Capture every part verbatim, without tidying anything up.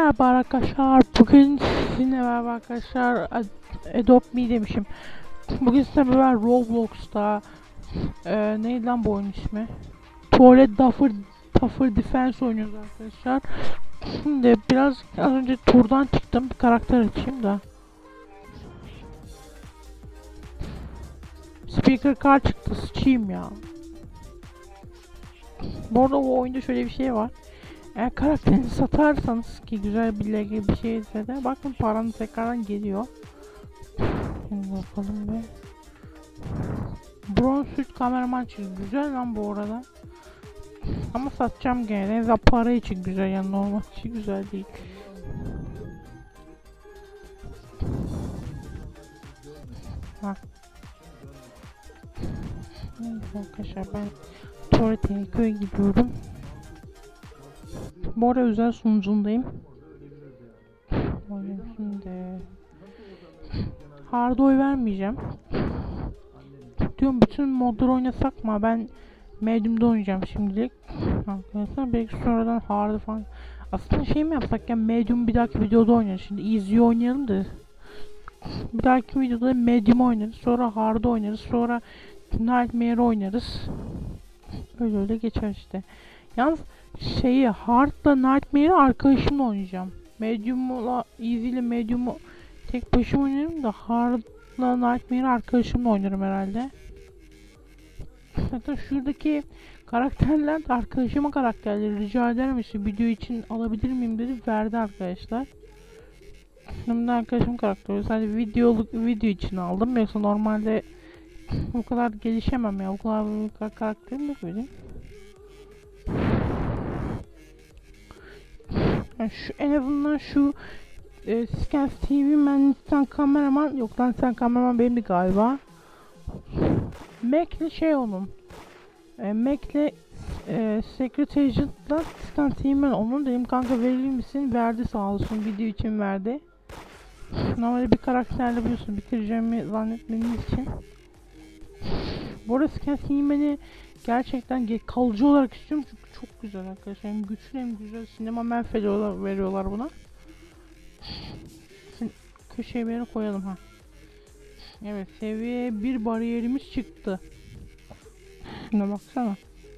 Merhaba arkadaşlar. Bugün sizinle beraber arkadaşlar Adopt Me demişim. Bugün sizinle beraber Roblox'ta e, neydi lan bu oyun ismi? Toilet Duffer, Duffer Defense oynuyoruz arkadaşlar. Şimdi biraz az önce turdan çıktım. Bir karakter açayım da. Speaker card çıktı. Sıçayım ya. Bu arada o oyunda şöyle bir şey var. Eğer karakterini satarsanız ki güzel bir L G bir şeyse de bakın paranız tekrardan geliyor. Şimdi bakalım be. Bronz süt kameraman için güzel lan bu arada. Ama satacağım gene. En azından para için güzel, yani normal için güzel değil. Ha. Neyse arkadaşlar, ben tuvalete köye gidiyorum. Bu arada özel sunucundayım. Şimdi hard oy vermeyeceğim. Diyorum bütün modları oynasak mı? Ben medium'da oynayacağım şimdilik. Arkadaşlar belki sonradan hard falan. Aslında şey mi yapsak ya, medium bir dahaki videoda oynarız. Şimdi easy oynayalım da. Bir dahaki videoda medium oynarız. Sonra hard oynarız. Sonra nightmare oynarız. Öyle öyle geçer işte. Yalnız şeyi hard'la nightmare'i arkadaşımla oynayacağım. Medium'la easy ile medium'u tek başıma oynarım da hard'la nightmare'i arkadaşımla oynarım herhalde. Zaten şuradaki karakterler de arkadaşıma karakterleri, rica eder misin video için alabilir miyim dedi, verdi arkadaşlar. Şimdi arkadaşım karakteri sadece videoluk video için aldım, yoksa normalde bu kadar gelişemem ya, bu kadar büyük karakterim yok benim. Yani şu, en azından şu e, Skans T V Man'den kameraman yok lan, sen kameraman benimdi galiba. Mac'le şey onun. E, Mac'le e, Secret Agent'la Skans T V Man onun, dedim kanka verir misin? Verdi sağ olsun, video için verdi. Normalde bir karakterle biliyorsun bitireceğimi zannetmeniz için. Bu arada Skans T V Man'i gerçekten kalıcı olarak istiyorum çünkü çok güzel arkadaşlar. Hem güçlü hem güzel. Sinema menfeli veriyorlar buna. Şimdi köşeye bir yere koyalım ha. Evet, seviye bir bariyerimiz çıktı. Şuna baksana.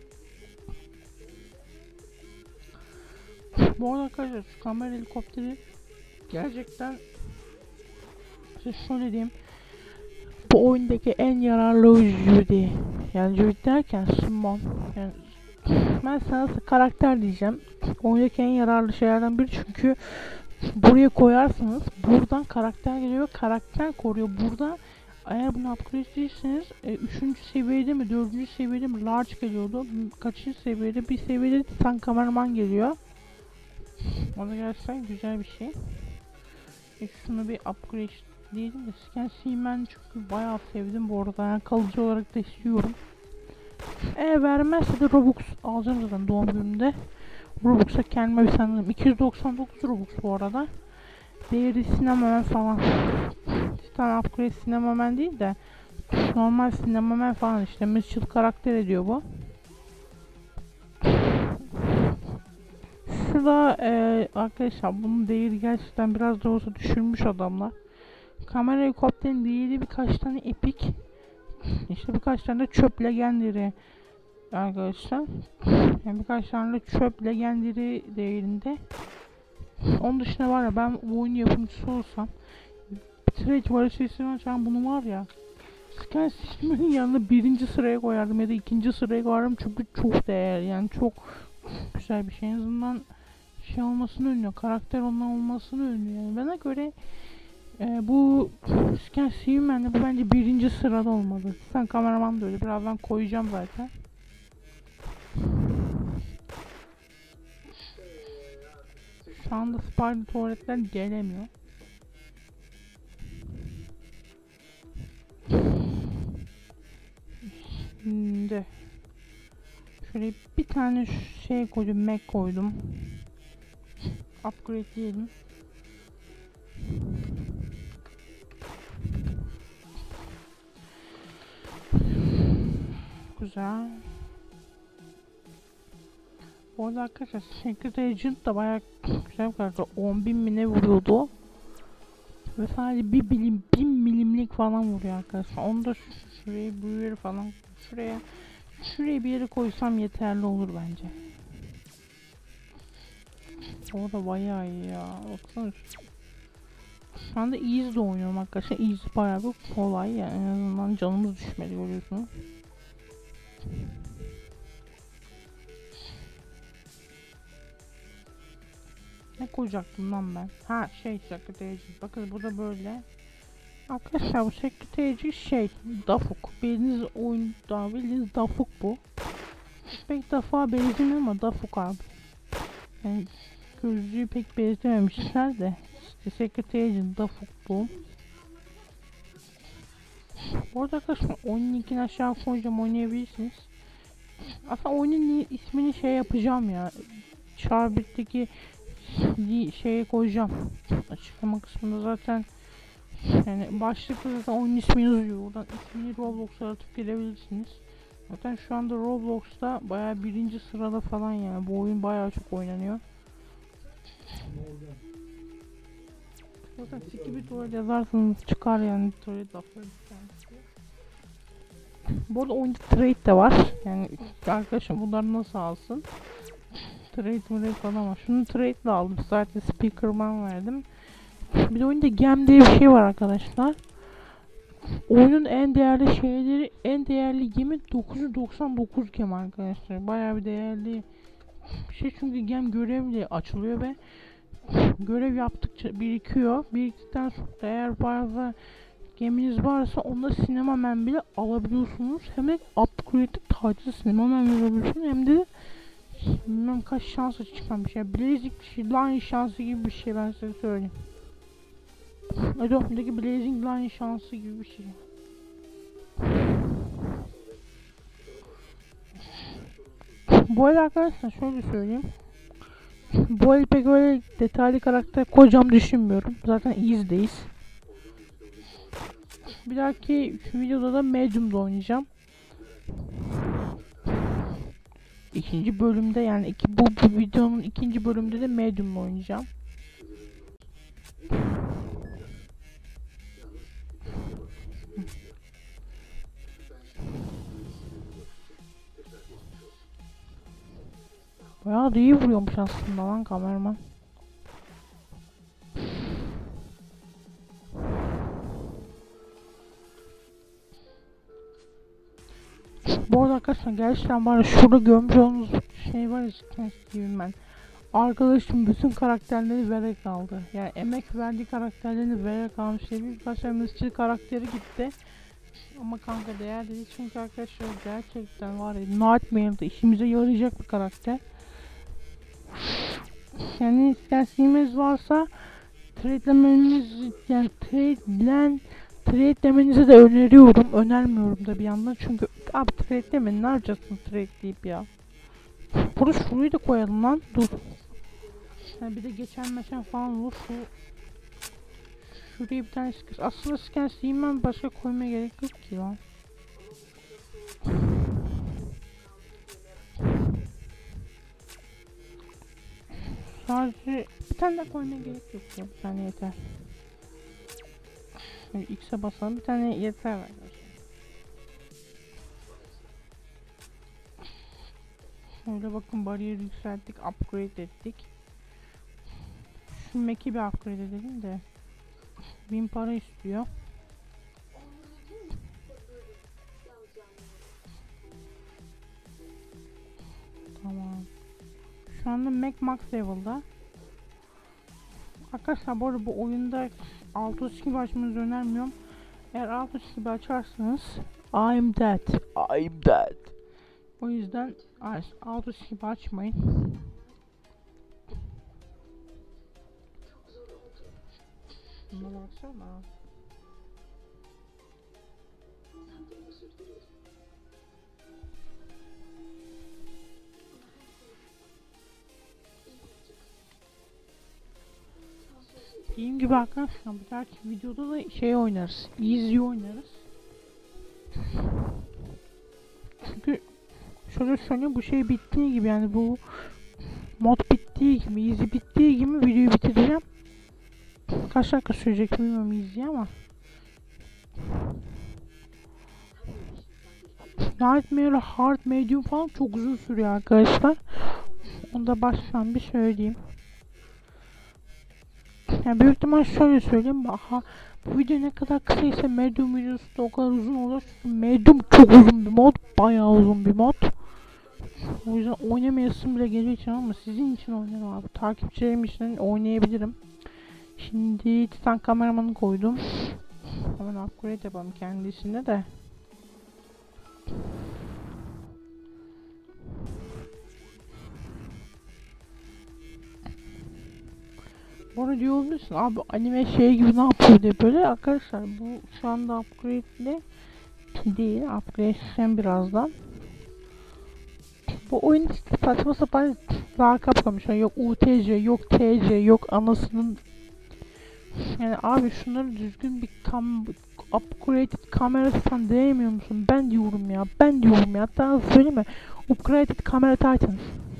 Bu arada arkadaşlar şu kamera helikopteri gerçekten size şöyle diyeyim, bu oyundaki en yararlı Judy. Yani Judy derken Simon. Yani ben sana karakter diyeceğim. Oyundaki en yararlı şeylerden biri, çünkü buraya koyarsınız, buradan karakter geliyor, karakter koruyor. Burada eğer bunu upgrade edirseniz e, üçüncü seviyede mi dördüncü seviyede mi large geliyordu, kaçıncı seviyede bir seviyede Titan kameraman geliyor. O da gerçekten güzel bir şey. E, şunu bir upgrade diyelim de Skans T V Man çünkü bayağı sevdim bu arada, yani kalıcı olarak da istiyorum. Eğer vermezse de Robux alacağım zaten doğum günümde. Robux'a kendime bir sanırım iki yüz doksan dokuz Robux bu arada. Değeri Sinemamen falan. Titan upgrade Sinemamen değil de normal Sinemamen falan işte. Mitchell karakter ediyor bu. Şurada e, arkadaşlar bunun değeri gerçekten biraz da olsa düşürmüş adamlar. Kamera helikopterin değeri birkaç tane epik. İşte birkaç tane de çöp legendary arkadaşlar. Yani birkaç tane de çöp legendary değerinde. Onun dışında var ya, ben bu oyun yapımcısı olsam Trade Varisi'nin açan bunu var ya, Skans isminin yanına birinci sıraya koyardım ya da ikinci sıraya koyardım, çünkü çok değerli, yani çok güzel bir şey. En azından şey olmasını önlüyor, karakter ondan olmasını önlüyor. Yani bana göre e, bu Skans Simon'da bu bence birinci sırada olmalı. Sen kameraman da öyle, birazdan koyacağım zaten. Şu anda Spider tuvaletler gelemiyor. Şimdi şöyle bir tane şey koydum, Mac koydum. Upgrade diyelim. Güzel. Bu arada arkadaşlar Secret Agent da bayağı güzel bir karakter. on bin mi ne vuruyordu? Ve sadece bir bilim, bin milimlik falan vuruyor arkadaşlar. Onu da şuraya büyür falan. Şuraya şuraya bir yere koysam yeterli olur bence. O da bayağı iyi ya. Baksana. Şu anda Easy'de oynuyorum arkadaşlar. Easy bayağı bir kolay yani. En azından canımız düşmedi, görüyorsunuz. Ne koyacaktım lan ben? Ha şey Secret Agent. Bakın bu da böyle. Arkadaşlar bu Secret Agent şey Dafuk. Bildiğiniz oyunda bildiğiniz Dafuk bu. Pek Dafuk'a benzemiyor ama Dafuk abi. Yani gözlüğü pek benzememişler de. İşte Secret Agent Dafuk bu. Bu arada arkadaşlar oyunun linkini aşağı koyacağım, oynayabilirsiniz. Aslında oyunun ismini şey yapacağım ya. Çarbit'teki şeye koyacağım. Açıklama kısmında zaten yani başlıkta zaten oyun ismi yazıyor. Oradan ismini Roblox'a atıp girebilirsiniz. Zaten şu anda Roblox'ta bayağı birinci sırada falan yani. Bu oyun bayağı çok oynanıyor. Zaten Skibidi tuvalet yazarsanız çıkar yani tuvalet lafları. Bu arada oyunda trade de var. Yani arkadaşım bunları nasıl alsın? Trade trade falan var. Şunu trade ile aldım. Zaten speakerman verdim. Bir de oyunda gem diye bir şey var arkadaşlar. Oyunun en değerli şeyleri, en değerli gemi dokuz yüz doksan dokuz gem arkadaşlar. Bayağı bir değerli bir şey çünkü gem görevle açılıyor ve görev yaptıkça birikiyor. Biriktikten sonra eğer fazla geminiz varsa onda sinemamen bile alabiliyorsunuz. Hem de upgrade'li tacı sinemamen verebiliyorsunuz hem de bilmem kaç şansı çıkan bir şey. Blazing Line şansı gibi bir şey, ben size söyleyeyim. Adobe'deki Blazing Line şansı gibi bir şey. Bu arada arkadaşlar şöyle söyleyeyim. Bu el pek öyle detaylı karakter koyacağım düşünmüyorum. Zaten izdeyiz. Bir dahaki videoda da Medium'da oynayacağım. İkinci bölümde yani iki, bu, bu videonun ikinci bölümünde de Medium'da oynayacağım. Bayağı da iyi vuruyormuş aslında lan kameraman. Bu arada arkadaşlar gerçekten bari şurada görmüş olduğunuz şey var ya, diyeyim ben. Arkadaşım bütün karakterleri vererek aldı. Yani emek verdiği karakterlerini vererek almış diye birkaç tane Mısır karakteri gitti. Ama kanka değer değil çünkü arkadaşlar gerçekten var ya Nightmare'da işimize yarayacak bir karakter. Yani isterseniz varsa trade'lemeniz yani trade'len trade'lemenizi de öneriyorum. Önermiyorum da bir yandan çünkü abi trade'leme ne yapacaksın trade'leyip ya. Burada şurayı da koyalım lan. Dur. Yani bir de geçen meşen falan olur. Şu şuraya bir tane skin. Aslında skin silmem, başka koymaya gerek yok ki lan. Sadece bir tane de koymaya gerek yok ya. Bir tane yeter. Şimdi X'e basalım. Bir tane yeter arkadaşlar. Şöyle bakın bariyeri yükselttik. Upgrade ettik. Şu Mac'i bir upgrade edelim de. Bin para istiyor. Tamam. Şu anda Mac max level'da. Arkadaşlar bu arada bu oyunda altı gibi açmanızı önermiyorum. Eğer altı gibi açarsanız I'm dead. I'm dead. O yüzden altı gibi açmayın. Buna baksana. Dediğim gibi arkadaşlar bir dahaki videoda da şey oynarız. Easy oynarız. Çünkü şöyle söyleyeyim bu şey bittiği gibi yani bu Mod bittiği gibi, easy bittiği gibi videoyu bitireceğim. Kaç dakika sürecek bilmiyorum easy ama. Nightmare, Hard, Medium falan çok uzun sürüyor arkadaşlar. Onu da baştan bir söyleyeyim. Yani büyük ihtimal şöyle söyleyeyim. Aha, bu video ne kadar kısaysa Medium videosu da o kadar uzun olur. Medium çok uzun bir mod. Bayağı uzun bir mod. O yüzden oynamayasım bile geliyor için ama sizin için oynarım abi. Takipçilerim için oynayabilirim. Şimdi Titan kameramanı koydum. Hemen upgrade yapalım kendisine de. Bu arada diyor olmuşsun abi anime şey gibi ne yapıyor diye böyle arkadaşlar bu şu anda upgrade'le değil, upgrade edeceğim birazdan. Bu oyun işte saçma sapan lakap koymuşlar, yok U T C, yok T C, yok anasının. Yani abi şunları düzgün bir kam upgraded kamera falan diyemiyor musun? Ben diyorum ya, ben diyorum ya, hatta söyleme, upgraded kamera Titan.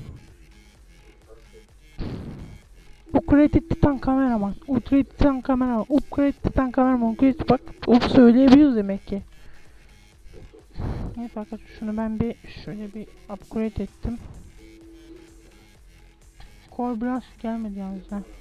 Upgraded Titan kameraman, upgraded Titan kameraman, upgraded Titan kameraman, upgraded bak, onu söyleyebiliyoruz demek ki. Neyse arkadaşlar şunu ben bir şöyle bir upgrade ettim. Core biraz gelmedi yalnız ha.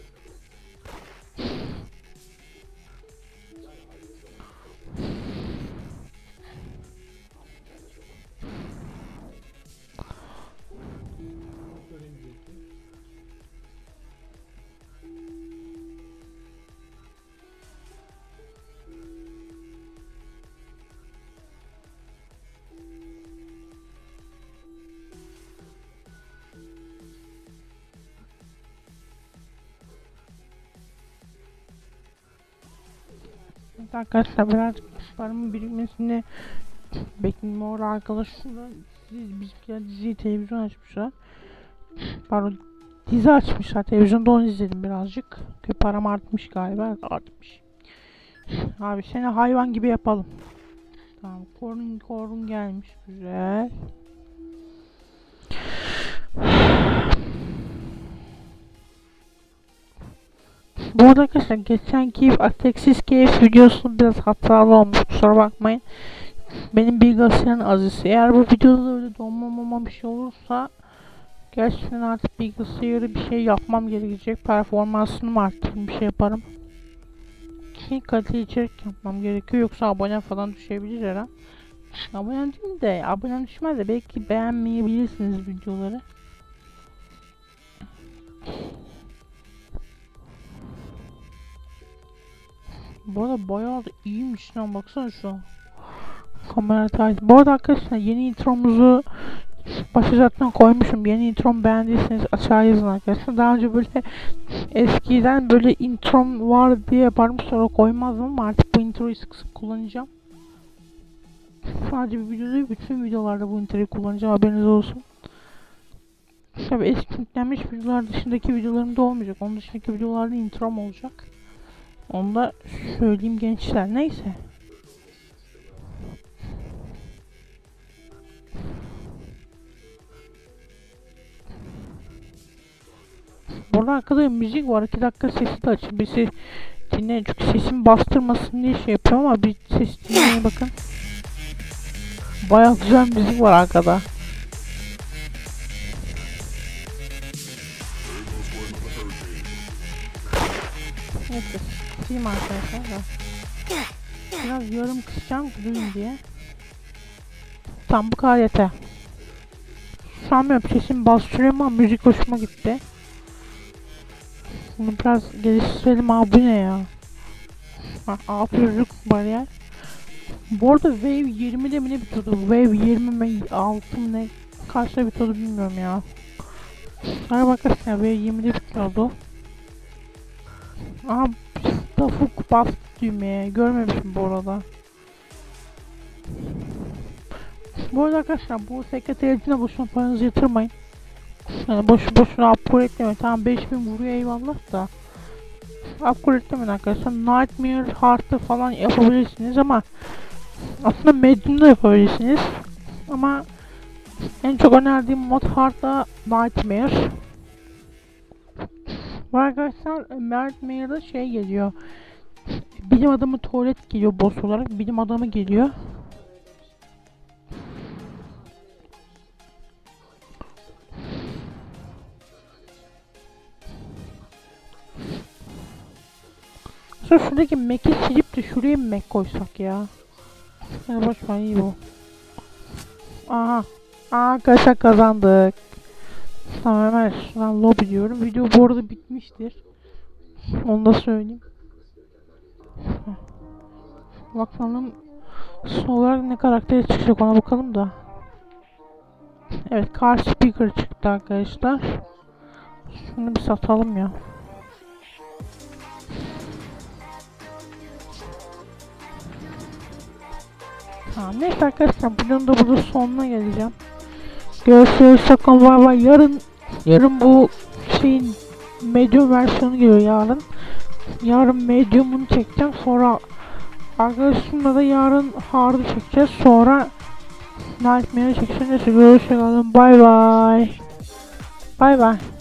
Arkadaşlar birazcık paramın birikmesini bekleyin. Orada arkadaşlar bizimkiler diziyi televizyon açmışlar. Pardon, dizi açmışlar televizyonda, onu izledim birazcık. Ki param artmış galiba, artmış. Abi seni hayvan gibi yapalım. Tamam, korun korun gelmiş, güzel. Bu arada arkadaşlar geçenki Ateksiz Keyif videosu biraz hatalı olmuş, kusura bakmayın. Benim bilgisayarın azısı. Eğer bu videoda öyle donmamama bir şey olursa gerçekten artık bilgisayarı bir şey yapmam gerekecek. Performansını mı arttırırım, bir şey yaparım. Ki kaliteli içerik yapmam gerekiyor, yoksa abone falan düşebilir herhalde. Abone değil de, abone düşmez de belki beğenmeyebilirsiniz videoları. Bu arada bayağı da iyiymiş lan, baksana şu an. Kamera tarzı. Bu arada arkadaşlar yeni intromuzu başa zaten koymuşum. Yeni introm beğendiyseniz aşağı yazın arkadaşlar. Daha önce böyle eskiden böyle introm var diye yaparım, sonra koymazdım ama artık bu introyu sık sık kullanacağım. Sadece bir videoda değil, bütün videolarda bu introyu kullanacağım, haberiniz olsun. Tabi eski yüklenmiş videolar dışındaki videolarımda olmayacak. Onun dışındaki videolarda introm olacak. Onu da söyleyeyim gençler. Neyse. Burada arkada müzik var. iki dakika sesi de açın. Bir ses dinleyin. Çünkü sesimi bastırmasın diye şey yapıyorum ama bir ses dinleyin bakın. Bayağı güzel müzik var arkada. Neyse. Kısayım arkadaşlar da. Biraz yarım kısacağım duyun diye. Tam bu kadar yeter. Sanmıyorum sesimi bastırıyorum ama müzik hoşuma gitti. Bunu biraz geliştirelim abi, bu ne ya? Ha, altı yüzlük bariyer. Bu arada Wave yirmide mi ne bitiyordu? Wave yirmi mi altı mı ne? Kaçta bitiyordu bilmiyorum ya. Sana bakarsın ya, Wave yirmide bitiyordu. Aha, Stafuk bastı düğmeye. Görmemişim bu arada. Bu arada arkadaşlar bu sekreteriyetine boşuna paranızı yatırmayın. Yani boş boşuna upgrade etmeyin. Tamam beş bin vuruyor eyvallah da. Upgrade etmeyin arkadaşlar. Nightmare Heart'ı falan yapabilirsiniz ama aslında Medium'da yapabilirsiniz. Ama en çok önerdiğim mod Heart'la Nightmare. Bu arkadaşlar Nightmare'da şey geliyor. Bilim adamı tuvalet geliyor boss olarak. Bilim adamı geliyor. Sonra şuradaki Mac'i silip de şuraya Mac koysak ya. Hadi boş ver, iyi bu. Aha. Aa, arkadaşlar kazandık. Tamam, hemen şuradan lobby diyorum. Video bu arada bitmiştir. Onu da söyleyeyim. Bakalım son olarak ne karakteri çıkacak, ona bakalım da. Evet, car speaker çıktı arkadaşlar. Şunu bir satalım ya. Tamam, neyse arkadaşlar, videonun da burada sonuna geleceğim. Görüşürüz, sakın var var. Yarın yarın bu şeyin medium versiyonu geliyor yarın. Yarın medium'unu çekeceğim, sonra arkadaşımla da yarın hard'ı çekeceğiz, sonra Nightmare'ı çekeceğiz. Neyse, görüşürüz, bye bye. Bye bye.